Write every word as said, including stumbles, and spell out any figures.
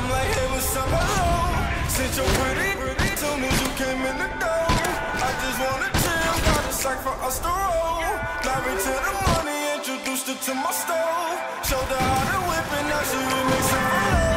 like, hey, what's up, hello? Since you're pretty, pretty, soon as you came in the door, I just wanna chill, got a sack for us to roll. Married to the money, introduced her to my stove. Showed her how to whip and now she remixing for love.